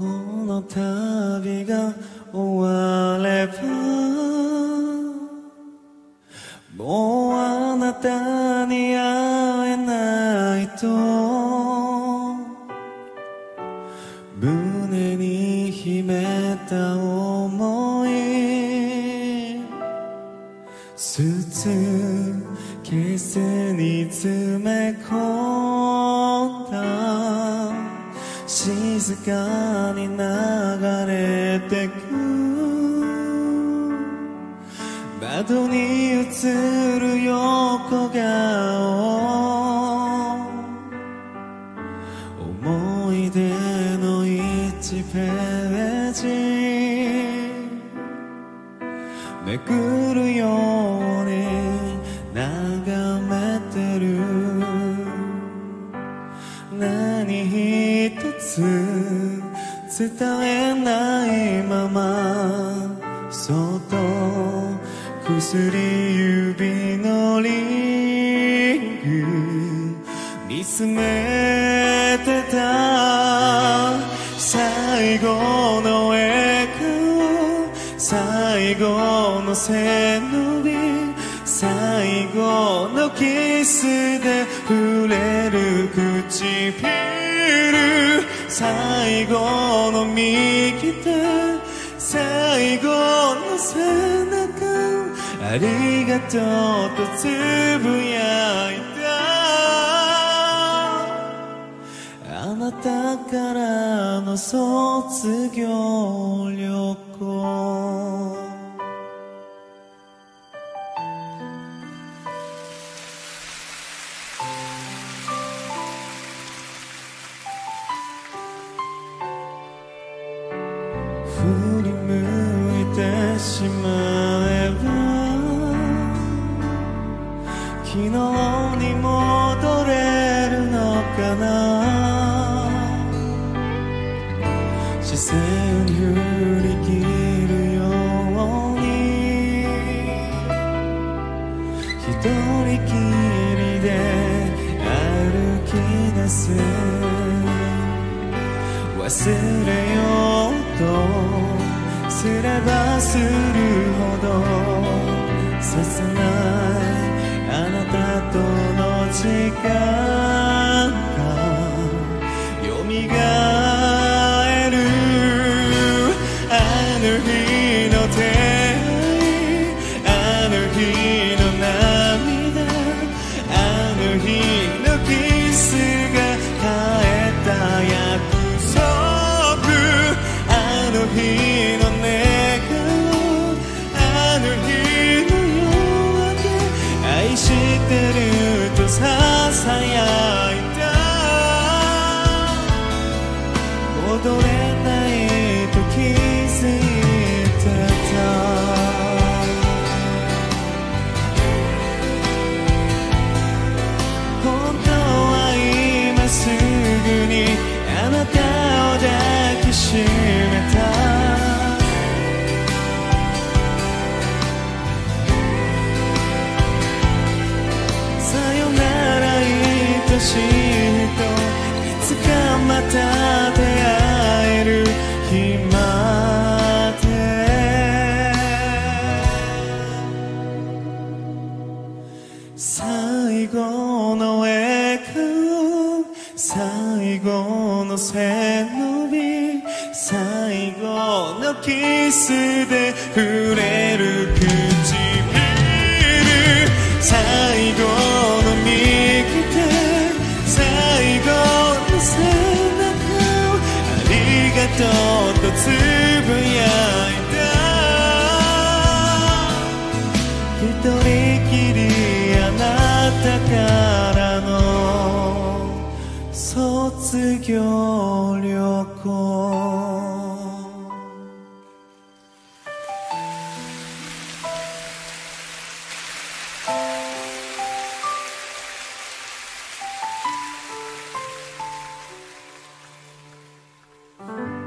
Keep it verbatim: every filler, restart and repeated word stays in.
この旅が終わればもうあなたに会えないと胸に秘めた想いスーツケースに詰め込んだ静かに流れてく窓に映る横顔思い出の一ページめくるように眺めてる何一つ伝えないままそっと薬指のリング見つめてた最後の笑顔最後の背伸び最後のキスで触れる唇最後の右手最後の背中ありがとうとつぶやいたあなたからの卒業旅行振り向いてしまえば昨日に戻れるのかな視線に振り切るように一人きりで歩き出す忘れようとすればするほど切ないあなたとの時間がよみがえるあの日の出会いあの日の涙あの日のキスが変えた約束あの日の願顔あの日の夜明け愛してるとささやいた戻れないと気づいてた本当は今すぐにあなたを抱きしめたさよなら愛しい人いつかまた出会える日まで最後の笑顔最後の背伸び最後のキスで触れる唇最後の右手最後の背中ありがとうとつぶやいた一人きりあなたからの卒業旅行 「